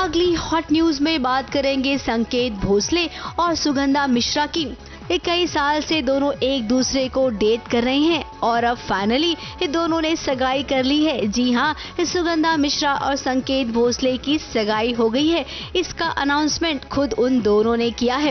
अगली hot news में बात करेंगे संकेत भोसले और सुगंधा मिश्रा की। कई साल से दोनों एक दूसरे को डेट कर रहे हैं और अब फाइनली ये दोनों ने सगाई कर ली है। जी हाँ, सुगंधा मिश्रा और संकेत भोसले की सगाई हो गई है। इसका अनाउंसमेंट खुद उन दोनों ने किया है।